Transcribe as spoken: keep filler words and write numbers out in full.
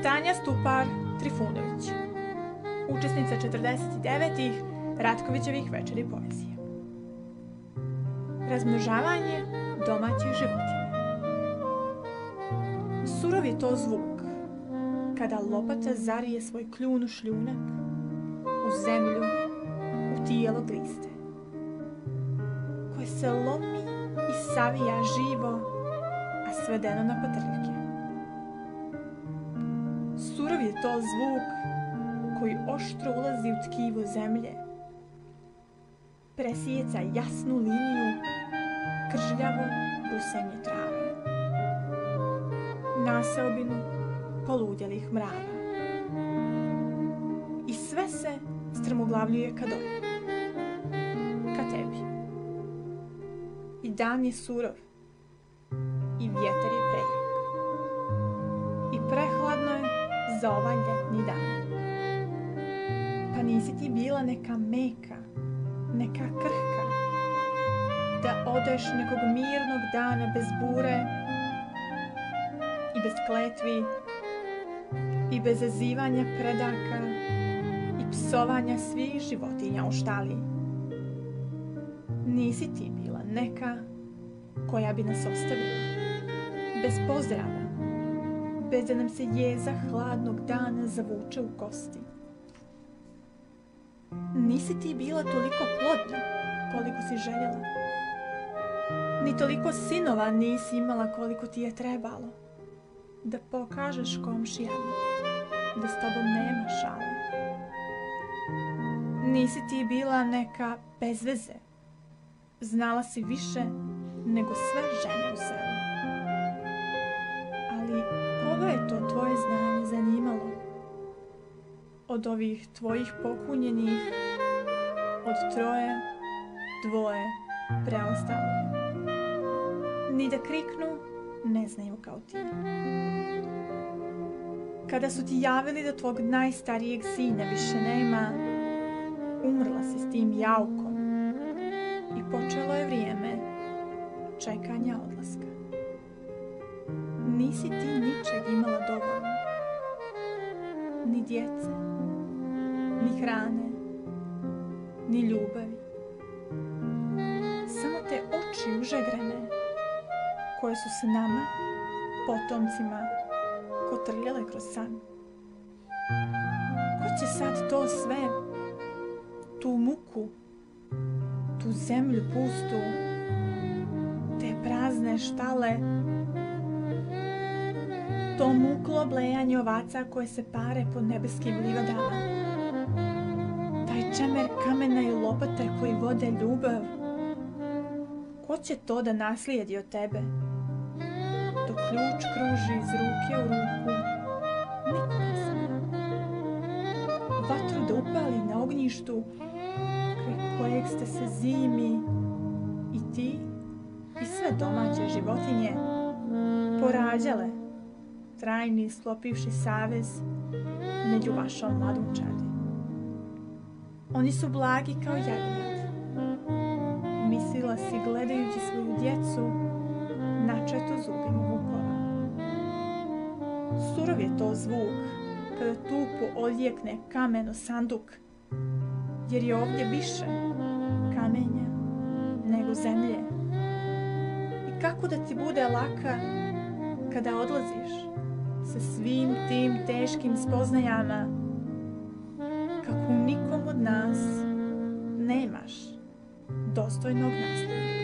Tanja Stupar Trifunović, učesnica četrdeset devetih Ratkovićevih večeri poezije. Razmnožavanje domaćih životinja. Surov je to zvuk kada lopata zarije svoj kljun u šljunak, u zemlju, u tijelo gliste, koje se lomi i savija živo, a svedeno na patrljke. Surov je to zvuk koji oštro ulazi u tkivo zemlje, presijeca jasnu liniju kržljavo busenje trave, naseobinu poludjelih mrava. I sve se strmoglavljuje ka dolje, ka tebi. I dan je surov, i vjetar je prejak, i prehladno je za ovaj ljetni dan. Pa nisi ti bila neka meka, neka krhka, da odeš nekog mirnog dana bez bure i bez kletvi i bez zazivanja predaka i psovanja svih životinja u štali. Nisi ti bila neka koja bi nas ostavila bez pozdrava, bez da nam se jeza hladnog dana zavuče u kosti. Nisi ti bila toliko plodna koliko si željela, ni toliko sinova nisi imala koliko ti je trebalo, da pokažeš komšijama da s tobom nema šale. Nisi ti bila neka bez veze, znala si više nego sve žene u selu. Ali koga je to tvoje znanje zanimalo? Od ovih tvojih pokunjenih, od troje, dvoje preostalo. Ni da kriknu, ne znaju kao ti. Kada su ti javili da tvog najstarijeg sina više nema, umrla si s tim jaukom i počelo je vrijeme čekanja odlaska. Nisi ti ničeg imala dovoljno, ni djece, ni hrane, ni ljubavi. Samo te oči užegrene, koje su se nama, potomcima, kotrljale kroz san. Ko će sad to sve, tu muku, tu zemlju pustu, te prazne štale, to muklo blejanje ovaca koje se pare po nebeskim livadama, taj čemer kamena i lopate koji vode ljubav, ko će to da naslijedi od tebe? Dok ključ kruži iz ruke u ruku, niko ne zna. Vatru da upali na ognjištu, kraj kojeg ste se zimi i ti i sve domaće životinje porađale, trajni sklopivši savez među vašom mladunčadi. Oni su blagi kao jagnjad, mislila si gledajući svoju djecu načetu zubima vukova. Surov je to zvuk kada tupo odjekne kamen o sanduk, jer je ovdje više kamenja nego zemlje. I kako da ti bude laka kada odlaziš sa svim tim teškim spoznajama, kako nikom od nas nemaš dostojnog nasljednika.